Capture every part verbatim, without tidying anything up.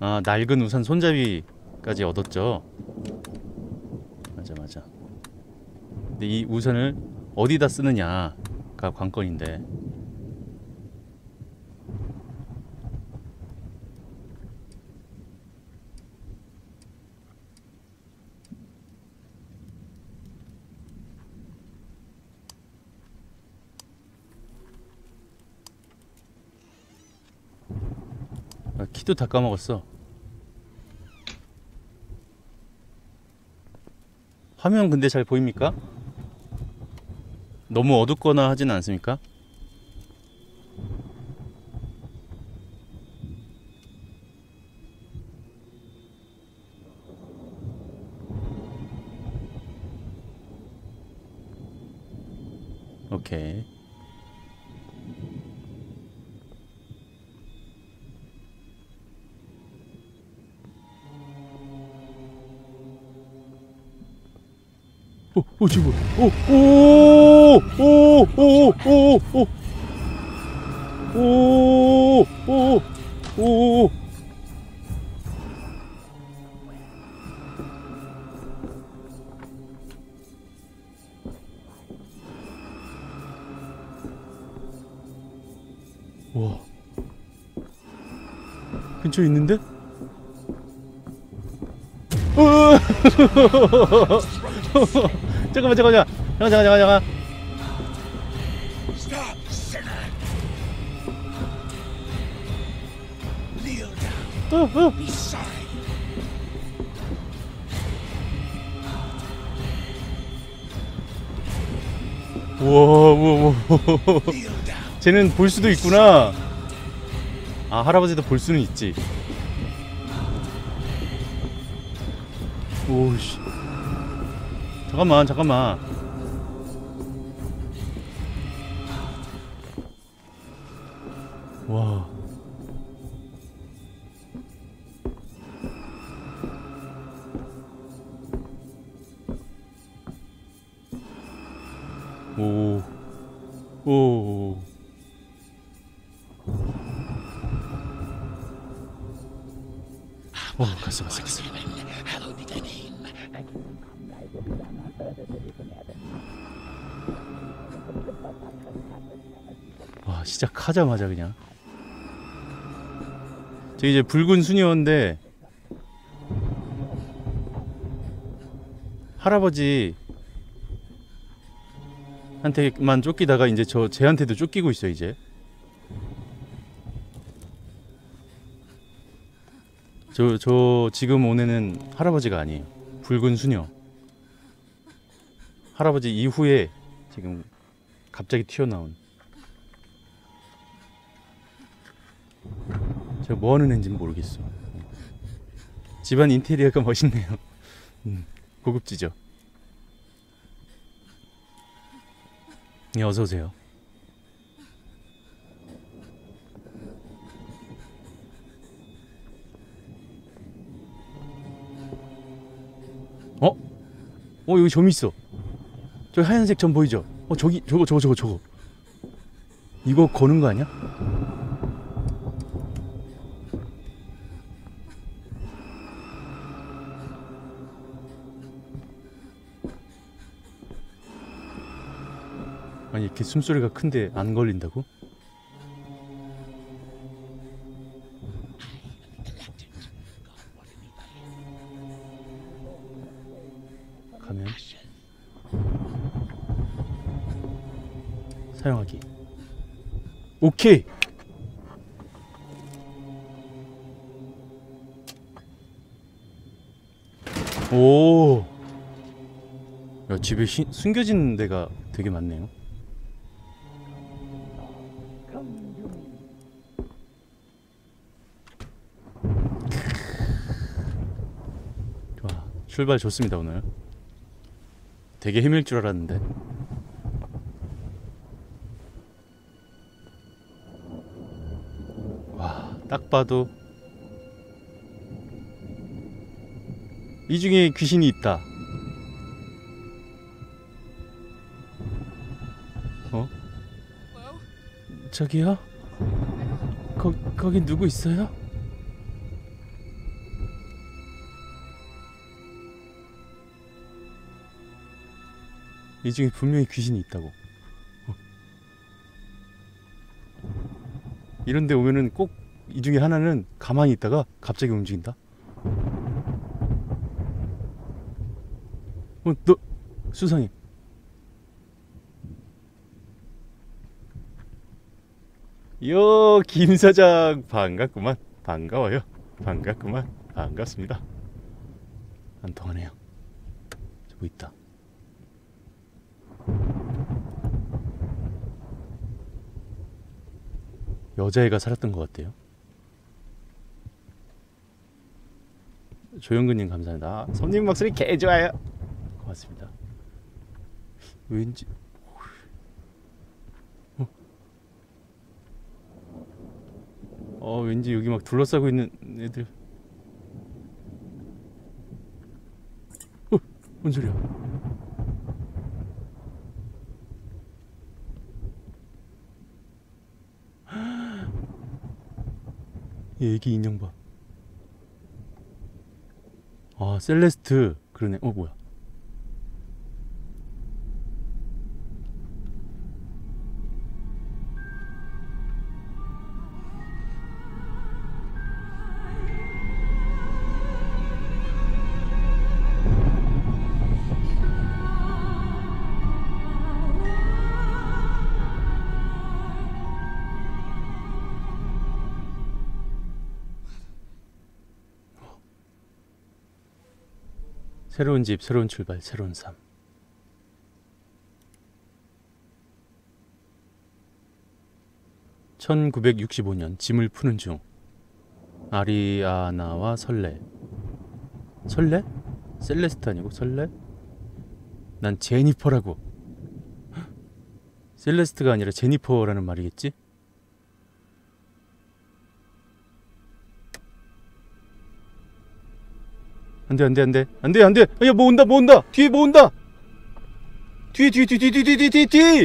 아, 낡은 우산 손잡이까지 얻었죠. 맞아 맞아. 근데 이 우산을 어디다 쓰느냐가 관건인데. 아, 키도 다 까먹었어. 화면 근데 잘 보입니까? 너무 어둡거나 하진 않습니까? 오케이. 어, 어, 지금, 어, 오, 오, 오, 오, 오, 오, 오, 오, 오. 와, 근처에 있는데? 어, 잠깐만, 잠깐만, 잠깐만, 잠깐만, 잠깐만, 잠깐만. Stop, sinner! Kneel down. 어, 어. Be sorry. 우와, 우와, 우와. Kneel down. 쟤는 볼 수도 있구나. 아, 할아버지도 볼 수는 있지. 오씨. 잠깐만, 잠깐만. 와. 오. 오. 오, 갔어, 갔어, 갔어. Hallowed be thy name. 와, 시작하자마자 그냥. 저 이제 붉은 수녀인데 할아버지 한테만 쫓기다가 이제 저 쟤한테도 쫓기고 있어 이제. 저, 저 지금 온 애는 할아버지가 아니에요. 붉은 수녀. 할아버지 이후에 지금 갑자기 튀어나온. 저 뭐하는 애인지는 모르겠어. 집안 인테리어가 멋있네요. 음, 고급지죠. 예, 어서오세요. 어? 어, 여기 점 있어. 저기 하얀색 점 보이죠? 어, 저기 저거 저거 저거 저거 이거 거는 거 아니야? 아니, 이렇게 숨소리가 큰데 안 걸린다고? 가면 사용하기. 오케이. 오. 야, 집에 시, 숨겨진 데가 되게 많네요. 좋아. 출발 좋습니다 오늘. 되게 헤맬 줄 알았는데. 와, 딱 봐도 이 중에 귀신이 있다. 어? 저기요? 거, 거기 누구 있어요? 이 중에 분명히 귀신이 있다고. 어. 이런데 오면은 꼭 이 중에 하나는 가만히 있다가 갑자기 움직인다. 어, 너 수상해. 요, 김 사장 반갑구만. 반가워요. 반갑구만. 반갑습니다. 안 통하네요. 저거 있다. 여자애가 살았던 것 같아요. 조영근님 감사합니다. 아, 손님 목소리 개 좋아요. 고맙습니다. 왠지 어, 어 왠지 여기 막 둘러싸고 있는 애들. 어, 뭔 소리야? 얘 애기 인형 봐. 아, 셀레스트. 그러네. 어, 뭐야? 새로운 집, 새로운 출발, 새로운 삶. 천구백육십오 년 짐을 푸는 중. 아리아나와 설레. 설레? 셀레스트 아니고 설레? 난 제니퍼라고. 셀레스트가 아니라 제니퍼라는 말이겠지? 안돼 안돼 안돼 안돼 안돼. 야, 뭐 온다 뭐 온다. 뒤에 뭐 온다. 뒤에 뒤에 뒤에 뒤에 뒤에 뒤에 뒤에.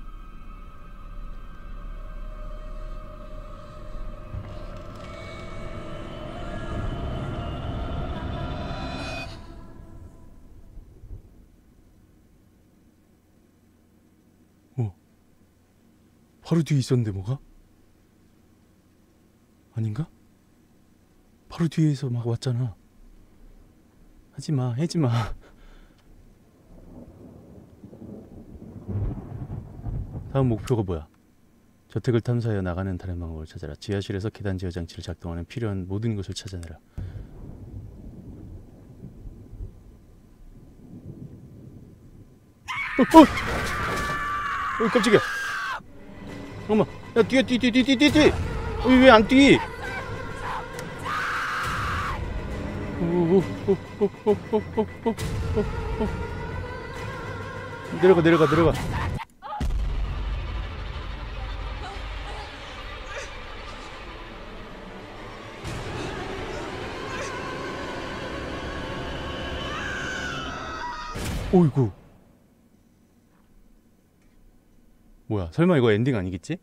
어, 바로 뒤에 있었는데 뭐가? 아닌가? 바로 뒤에서 막 왔잖아. 하지마, 하지마. 다음 목표가 뭐야? 저택을 탐사하여 나가는 다른 방법을 찾아라. 지하실에서 계단 제어 장치를 작동하는 필요한 모든 것을 찾아내라. 어, 어! 어, 깜짝이야. 잠깐만. 야, 뛰어, 뛰어, 뛰어, 뛰어, 뛰어, 뛰어. 왜 안 뛰? 내려가 내려가 내려가. 오이구. 뭐야, 설마 이거 엔딩 아니겠지?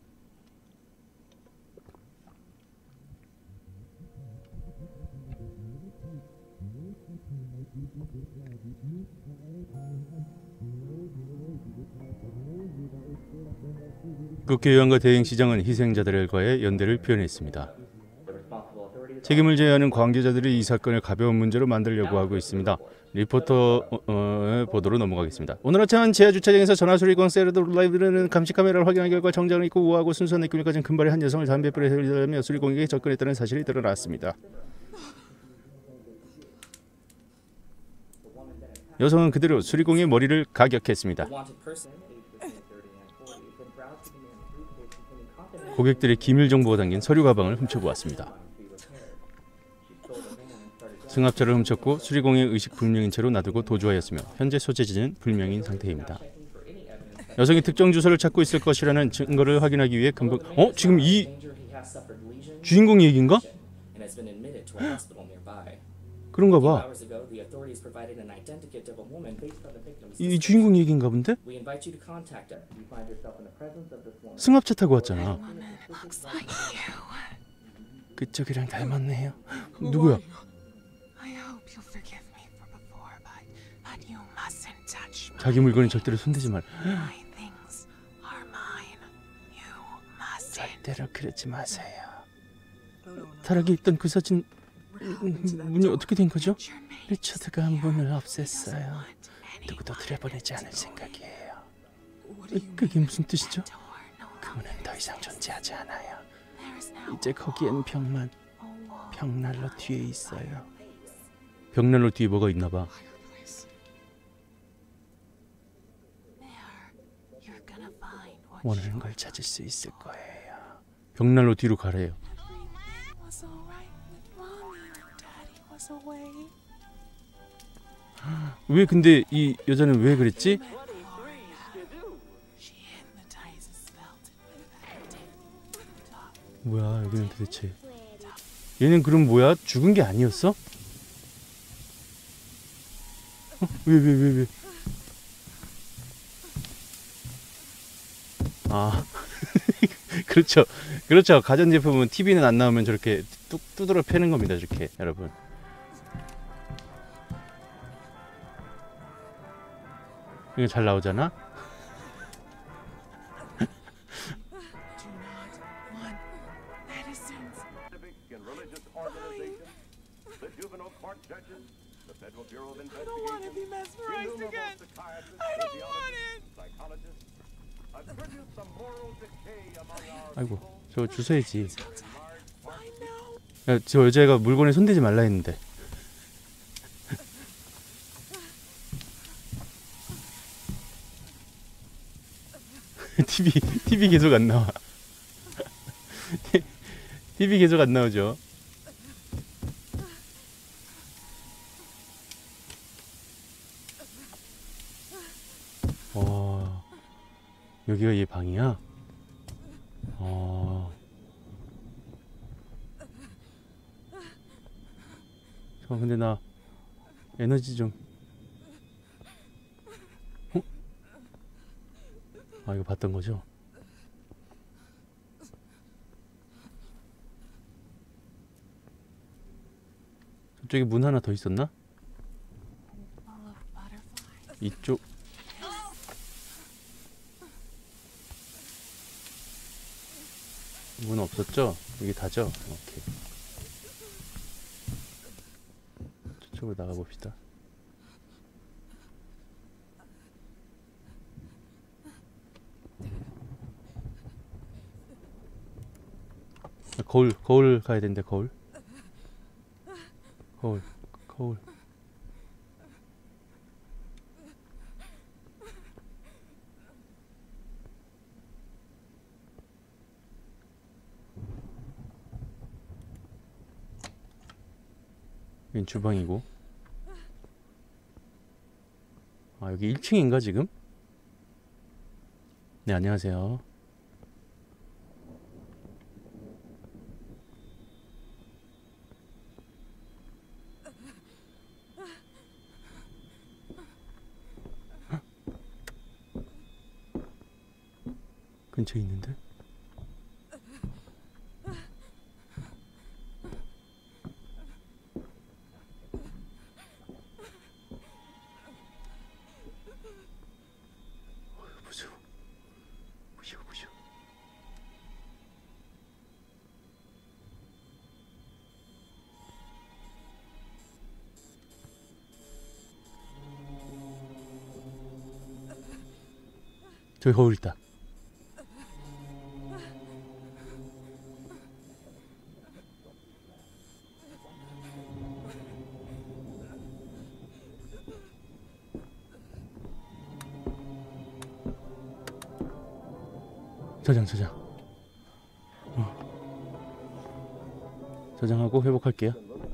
국회 의원과 대행시장은 희생자들과의 연대를 표현했습니다. 책임을 져야 하는 관계자들이 이 사건을 가벼운 문제로 만들려고 하고 있습니다. 리포터 어, 어, 보도로 넘어가겠습니다. 오늘 아침 지하 주차장에서 전화수리공 세르드 라이브는 감시 카메라를 확인한 결과 정장을 입고 우아하고 순수한 느낌을 가진 금발의 한 여성을 담배불에 흘리며 수리공에게 접근했다는 사실이 드러났습니다. 여성은 그대로 수리공의 머리를 가격했습니다. 고객들의 기밀 정보가 담긴 서류 가방을 훔쳐보았습니다. 승합차를 훔쳤고 수리공의 의식 불명인 채로 놔두고 도주하였으며 현재 소재지는 불명인 상태입니다. 여성이 특정 주소를 찾고 있을 것이라는 증거를 확인하기 위해 금방... 어? 지금 이 주인공 얘기인가? 그런가 봐. 이 주인공 얘기인가 본데? 승합차 타고 왔잖아. 그쪽이랑 닮았네요. 누구야? I hope you'll forgive me for before, but, but you mustn't touch me. 자기 물건에 절대로 손대지 말. My things are mine. You must. 절대로 그러지 마세요. 타락에 있던 그 사진 음, 문이 어떻게 된 거죠? 리처드가 문을 없앴어요. 누구도 들여보내지 않을 생각이에요. 그게 무슨 뜻이죠? 그 문은 더 이상 존재하지 않아요. 이제 거기엔 벽만, 벽난로 뒤에 있어요. 벽난로 뒤에 뭐가 있나 봐. 원하는 걸 찾을 수 있을 거예요. 벽난로 뒤로 가래요. 왜 근데 이 여자는 왜 그랬지? 뭐야 여기는 도대체. 얘는 그럼 뭐야? 죽은 게 아니었어? 어? 왜 왜 왜 왜? 아 그렇죠 그렇죠. 가전제품은 티비는 안 나오면 저렇게 뚝 두드러 패는 겁니다. 이렇게 여러분. 이거 잘 나오잖아. 아이고 저거 주워야지. 야, 저 여자애가 물건에 손대지 말라 했는데. 티비 티비 계속 안 나와. 티비 계속 안 나오죠. 와 여기가 얘 방이야? 어. 저 근데 나 에너지 좀. 어? 아 이거 봤던 거죠? 저쪽에 문 하나 더 있었나? 이쪽. 문 없었죠? 여기 다죠? 오케이. 저쪽으로 나가봅시다. 거울, 거울 가야 되는데 거울. 거울, 거울. 여긴 주방이고. 아 여기 일 층인가 지금? 네 안녕하세요. 근처에 있는데? 무서워. 무서워 무서워. 저기 거울 있다. 저장 저장. 어. 저장하고 회복할게요.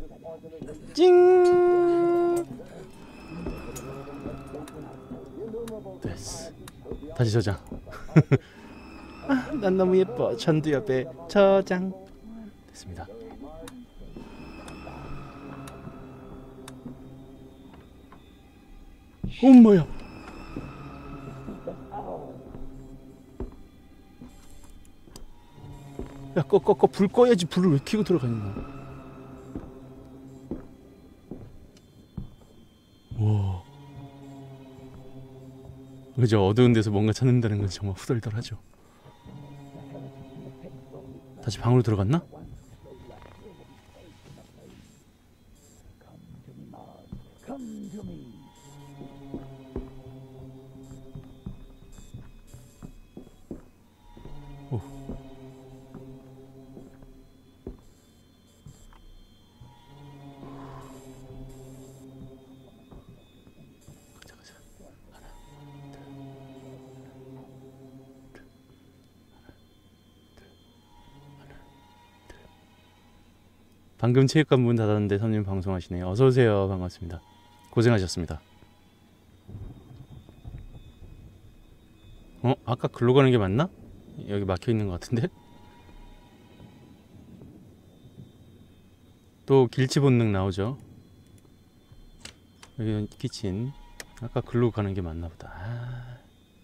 찡. 됐어. 다시 저장. 아, 난 너무 예뻐. 전두 옆에 저장. 됐습니다. 엄마야. 야, 꺼, 꺼, 꺼. 불 꺼야지. 불을 왜 켜고 들어가는 거야? 와. 그죠? 어두운 데서 뭔가 찾는다는 건 정말 후덜덜하죠. 다시 방으로 들어갔나? 오. 가자 가자. 하나, 둘, 둘, 하나, 둘. 방금 체육관 문 닫았는데 선생님 방송하시네요. 어서 오세요. 반갑습니다. 고생하셨습니다. 어? 아까 글로 가는 게 맞나? 여기 막혀 있는 것 같은데? 또 길치 본능 나오죠. 여기 키친. 아까 글로 가는 게 맞나 보다. 아.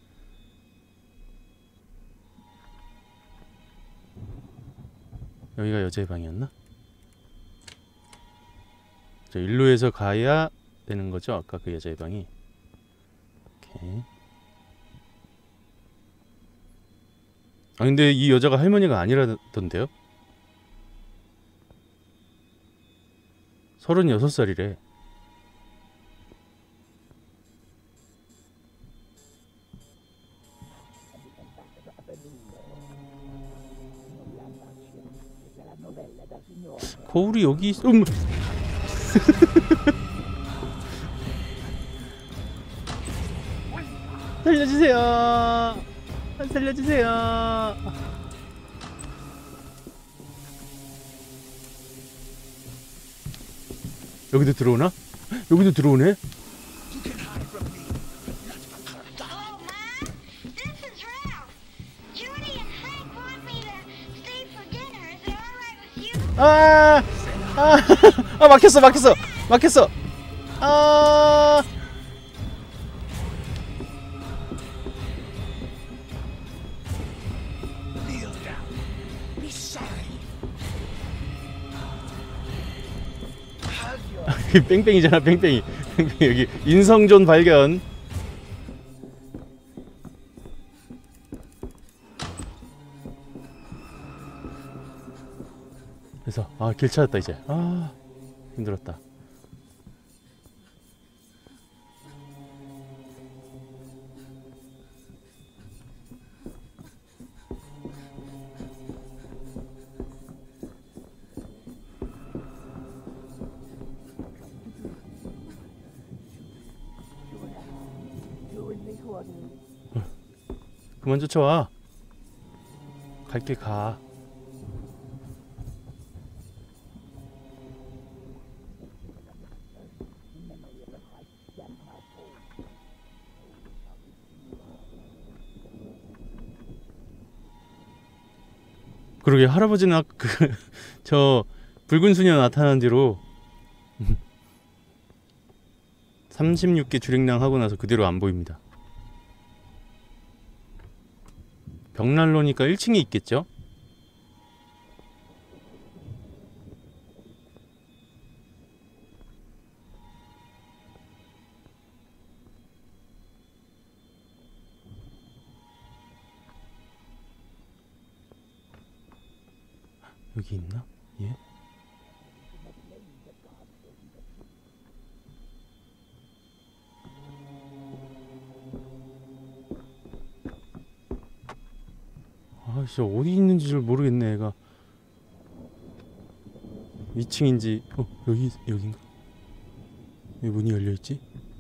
여기가 여자의 방이었나? 저 일로에서 가야 되는 거죠? 아까 그 여자의 방이. 오케이. 아 근데 이 여자가 할머니가 아니라던데요? 서른여섯 살이래. 거울이 여기 있... 음! 살려주세요. 살려주세요. 여기도 들어오나? 여기도 들어오네? Hello, Mom. This is Ralph. Judy and Frank want me to stay for dinner. Is it all right with you? 아, 아, 아 막혔어, 막혔어, 막혔어. 아, Kneel down. Be sorry. Hug your 뺑뺑이잖아, 뺑뺑이. 여기 인성존 발견. 그래서 아, 길 찾았다 이제. 아, 힘들었다. 그만 쫓아와. 갈게 가. 그러게 할아버지는 아까 그 저 붉은 수녀 나타난 뒤로 삼십육 개 주랭랑 하고 나서 그대로 안 보입니다. 벽난로니까 일 층에 있겠죠? 여기 있나? 예? 아, 진짜 어디 있는지 잘 모르겠네, 얘가. 이 층인지, 어, 여기, 여긴가? 왜 문이 열려있지?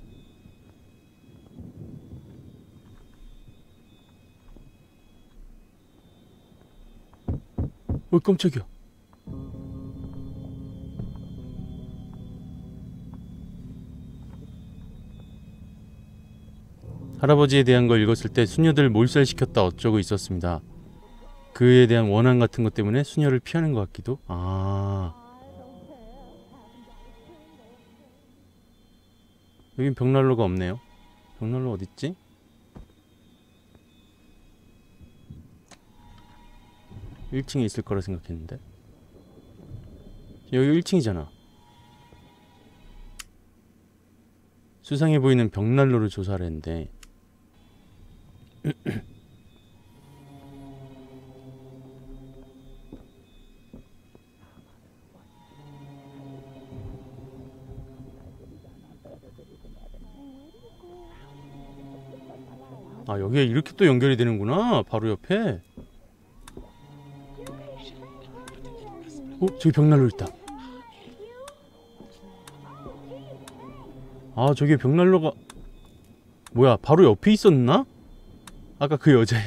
어, 깜짝이야. 할아버지에 대한 걸 읽었을 때 수녀들 몰살시켰다 어쩌고 있었습니다. 그에 대한 원한 같은 것 때문에 수녀를 피하는 것 같기도. 아, 여긴 벽난로가 없네요. 벽난로 어딨지? 일 층에 있을 거라 생각했는데. 여기 일 층이잖아. 수상해 보이는 벽난로를 조사를 했는데 아, 여기에 이렇게 또 연결이 되는구나. 바로 옆에. 어? 저기 벽난로 있다. 아, 저기 벽난로가 뭐야, 바로 옆에 있었나? 아까 그 여자애.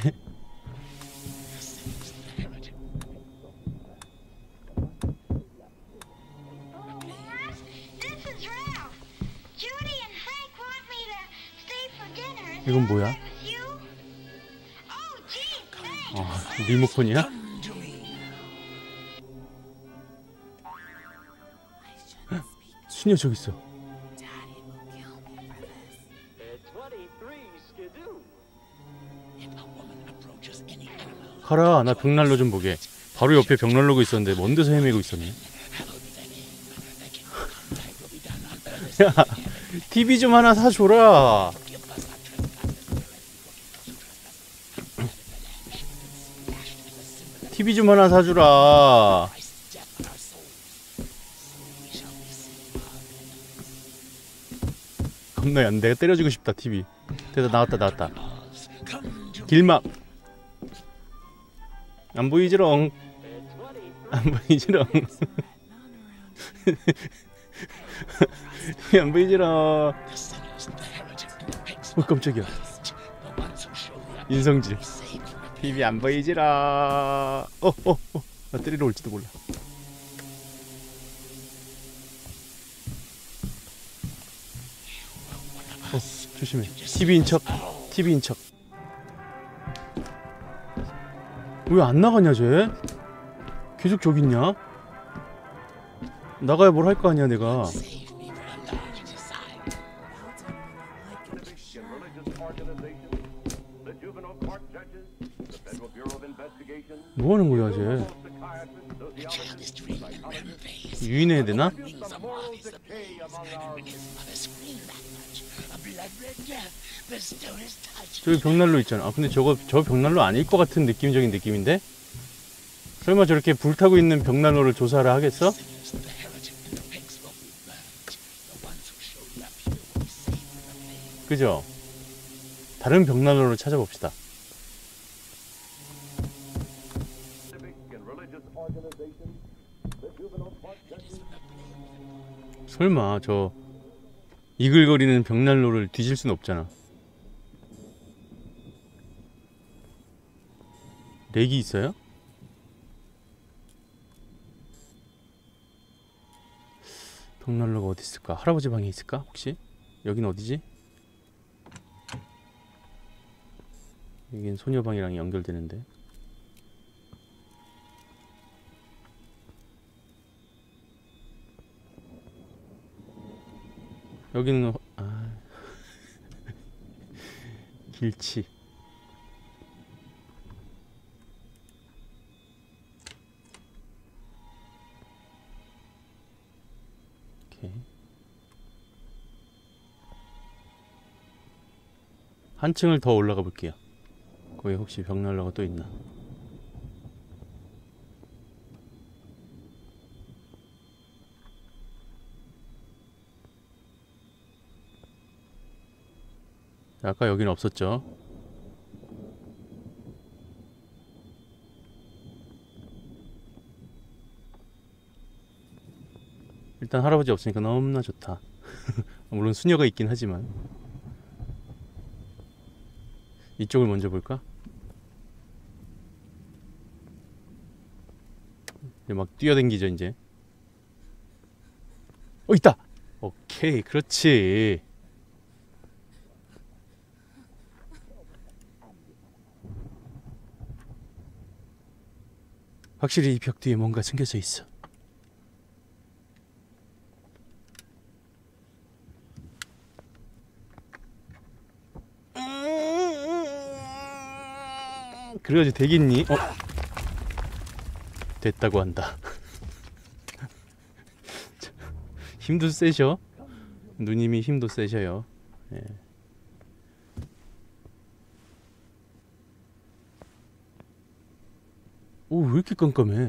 This is Ralph. Judy and Frank want me to stay for dinner. Is 이건 that 뭐야? all right with you? Oh, gee, thanks. 아, 리모컨이야? Come to me. I shouldn't speak. 수녀 저기 있어. Daddy will kill me for this. twenty-three skidoo. If a woman approaches any animal, 가라, 나 벽난로 좀 보게. 바로 옆에 벽난로가 있었는데 먼 데서 헤매고 있었네. 야, 티비 좀 하나 사줘라. 티비 좀 하나 사주라. 겁나 야, 내가 때려주고 싶다. 티비. 됐다, 나왔다, 나왔다. 길막. 안 보이지롱. 안 보이지롱. 안 보이지롱. 어, 깜짝이야. 인성질. 티비 안 보이지라. 어, 어, 어. 나 때리러 올지도 몰라. 어, 조심해. 티비인 척. 티비인 척. 왜 안 나가냐, 쟤? 계속 저기 있냐? 나가야 뭘 할 거 아니야, 내가. 뭐 하는 거야, 쟤? 유인해야 되나? 저기 벽난로 있잖아. 아, 근데 저거 저 벽난로 아닐 것 같은 느낌적인 느낌인데? 설마 저렇게 불타고 있는 벽난로를 조사를 하겠어? 그죠? 다른 벽난로를 찾아봅시다. 설마 저 이글거리는 벽난로를 뒤질 순 없잖아. 렉이 있어요? 벽난로가 어디 있을까? 할아버지 방에 있을까? 혹시? 여긴 어디지? 여긴 소녀방이랑 연결되는데. 여기는 어- 아 길치. 오케이. 한 층을 더 올라가 볼게요. 거기 혹시 벽난로가 또 있나? 아까 여기는 없었죠. 일단 할아버지 없으니까 너무나 좋다. 물론 수녀가 있긴 하지만. 이쪽을 먼저 볼까? 이제 막 뛰어댕기죠 이제. 어, 있다! 오케이, 그렇지. 확실히 이 벽 뒤에 뭔가 숨겨져 있어. 그래가지고 되겠니? 어? 됐다고 한다. 힘도 세셔. 누님이 힘도 세셔요. 예. 오, 왜 이렇게 깜깜해?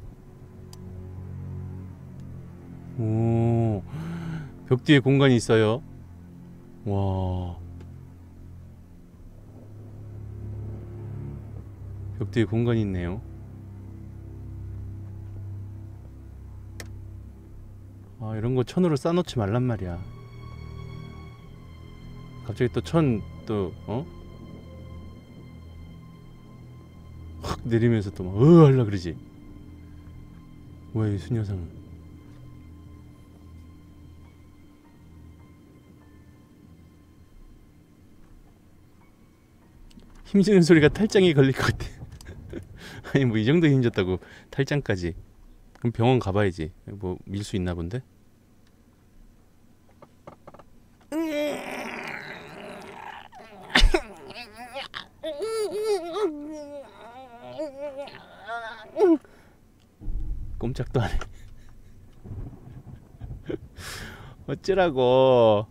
오, 벽 뒤에 공간이 있어요. 와, 벽 뒤에 공간이 있네요. 아, 이런 거 천으로 쌓아놓지 말란 말이야. 갑자기 또 천 또 어? 확 내리면서 또 막 으 하려 그러지. 왜 이 수녀상은? 힘주는 소리가 탈장에 걸릴 것 같아. 아니 뭐 이 정도 힘줬다고 탈장까지. 그럼 병원 가봐야지. 뭐 밀 수 있나 본데? 꼼짝도 안 해. 어쩌라고.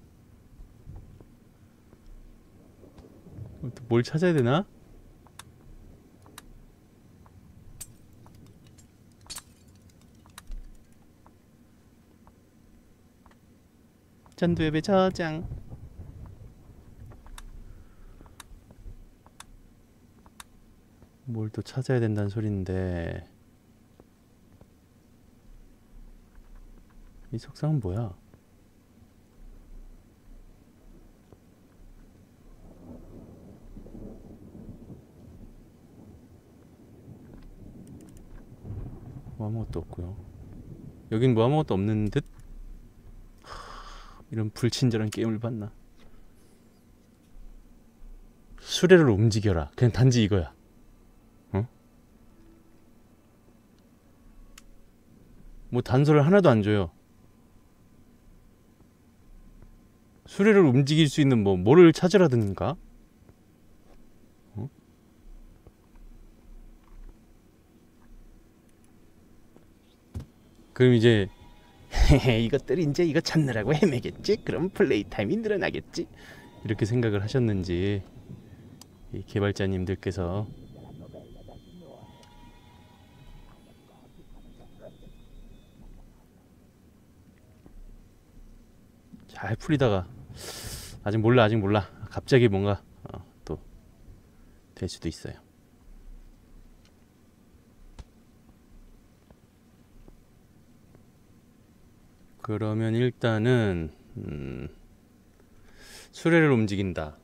또 뭘 찾아야 되나? 전두엽의 저장. 뭘 또 찾아야 된다는 소린데. 이 석상은 뭐야? 뭐 아무것도 없고요. 여긴 뭐 아무것도 없는 듯? 하, 이런 불친절한 게임을 봤나? 수레를 움직여라. 그냥 단지 이거야. 어? 뭐 단서를 하나도 안 줘요. 수레를 움직일 수 있는 뭐 뭐를 찾으라든가? 어? 그럼 이제 이것들이 이제 이거 찾느라고 헤매겠지? 그럼 플레이 타임이 늘어나겠지? 이렇게 생각을 하셨는지 이 개발자님들께서 잘 풀리다가 아직 몰라 아직 몰라 갑자기 뭔가 어, 또 될 수도 있어요. 그러면 일단은 음, 수레를 움직인다.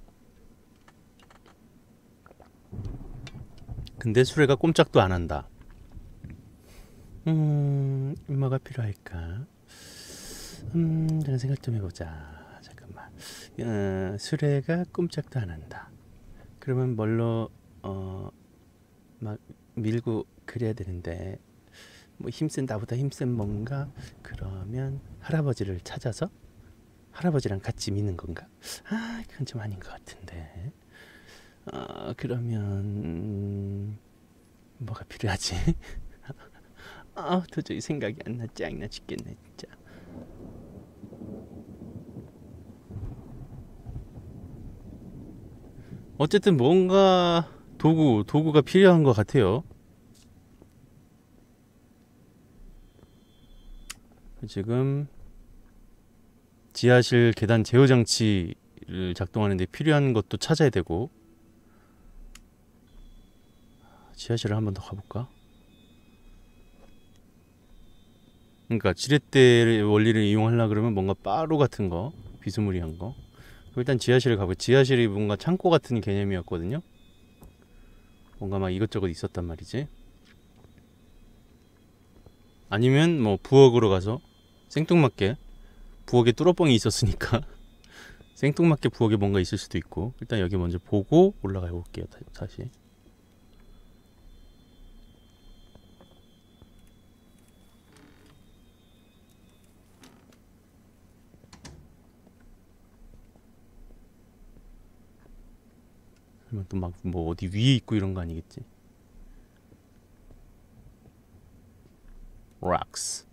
근데 수레가 꼼짝도 안 한다. 음, 뭐가 필요할까? 음, 저는 생각 좀 해보자. 잠깐만. 어, 수레가 꼼짝도 안 한다. 그러면 뭘로 어, 막 밀고 그래야 되는데 뭐 힘센 나보다 힘센 뭔가? 그러면 할아버지를 찾아서 할아버지랑 같이 미는 건가? 아, 그건 좀 아닌 것 같은데. 어, 그러면 음, 뭐가 필요하지? 아, 도저히 생각이 안 나. 짱나 죽겠네 진짜. 어쨌든 뭔가 도구 도구가 필요한 것 같아요. 지금 지하실 계단 제어 장치를 작동하는데 필요한 것도 찾아야 되고. 지하실을 한 번 더 가볼까? 그러니까 지렛대의 원리를 이용하려 그러면 뭔가 빠루 같은 거, 비스무리한 거. 일단 지하실을 가보. 지하실이 뭔가 창고 같은 개념이었거든요. 뭔가 막 이것저것 있었단 말이지. 아니면 뭐 부엌으로 가서 생뚱맞게 부엌에 뚫어뻥이 있었으니까 생뚱맞게 부엌에 뭔가 있을 수도 있고. 일단 여기 먼저 보고 올라가 볼게요. 다시. 그러면 또 막 뭐 어디 위에 있고 이런 거 아니겠지? rocks.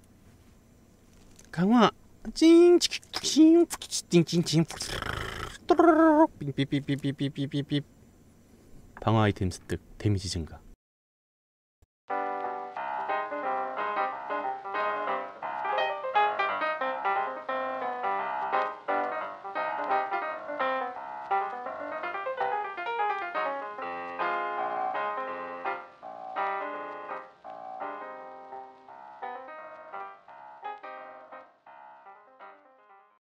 강화 찡찡찡찡찡찡 삐삐삐삐삐삐삐삐. 방어 아이템 습득, 데미지 증가.